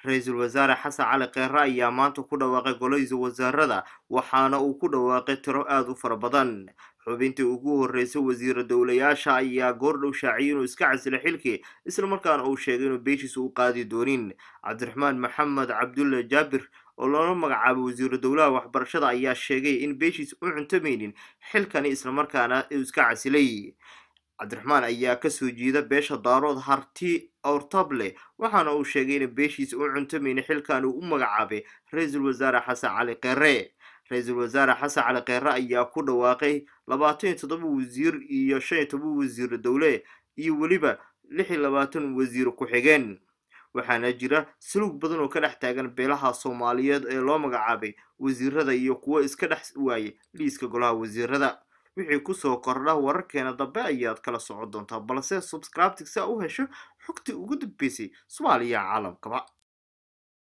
Ra'iisul Wasaare Xasan Cali Kheyre ayaa maanta ku dhawaaqay golahiisa wasaarada waxaana uu ku dhawaaqay tiro aad u fara badan. xubintii ugu horeysay wasiir dowlayaasha ayaa goordhow shaaciyay inuu iska casilay xilkii isla markaana uu sheegay inuu beeshiisa u qaadi doonin. Cabdiraxmaan Maxamed Cabdulle Jaabir oo loola magacaabay wasiir dowlaha waxbarashada ayaa sheegay in beeshiisa u cuntamaynin xilkani isla markaana uu iska casilay. cabdiraxmaan ayaa ka soo jeeda beesha daarood harti ortable waxaana uu sheegay in beeshiisa u cuntamaynin xilkan uu u magacaabay ra'iisul wasaare Xasan Cali Kheyre. ra'iisul wasaare Xasan Cali Kheyre ayaa ku dhawaaqay 27 wasiir iyo 15 wasiir dowle iyo waliba 26 wasiir ku xigeen. waxaana jira sulug badan oo ka dhex taagan beelaha Soomaaliyeed ee loo magacaabay wasiirada iyo kuwa iska dhex waayay liiska golaha wasiirada. wixii ku soo kordha wararkeena dambe ayaad kala socon doontaa balse subscribe-tigsa u hesho xogtii ugu dambeysay Soomaaliya caalamkaba.